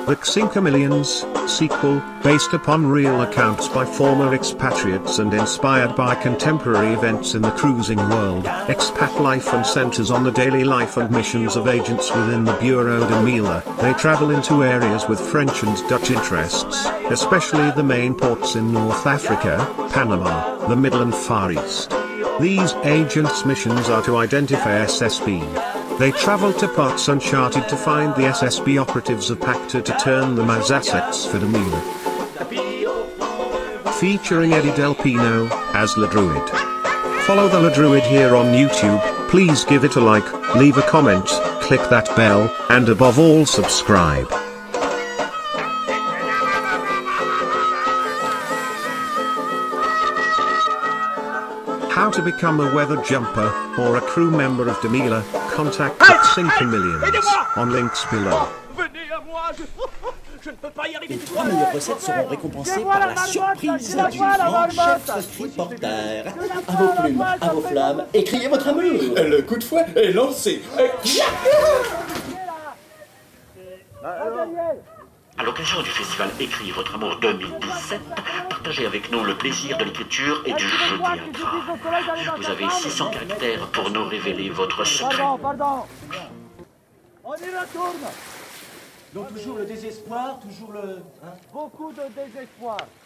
The Xcinquemilians sequel, based upon real accounts by former expatriates and inspired by contemporary events in the cruising world. Expat life and centers on the daily life and missions of agents within the Bureau Le Mila. They travel into areas with French and Dutch interests, especially the main ports in North Africa, Panama, the Middle and Far East. These agents' missions are to identify SSB. They travel to Parts Uncharted to find the SSB operatives of Pactor to turn them as assets for Le Mila. Featuring Eddy Del Pino as Le Druid. Follow the Le Druid here on YouTube, please give it a like, leave a comment, click that bell, and above all subscribe. How to become a weather jumper, or a crew member of Le Mila, contact Xcinquemilians, on links below. Les 3 meilleures recettes seront récompensées par la surprise du grand chef reporter. À vos plumes, à vos flammes, écriez votre amour. Le coup de fouet est lancé. À l'occasion du festival Écris votre amour 2017, partagez avec nous le plaisir de l'écriture et du jeu théâtral. Vous avez 600 caractères pour nous révéler votre secret. Pardon. On y retourne. Donc toujours le désespoir, toujours le... Beaucoup de désespoir.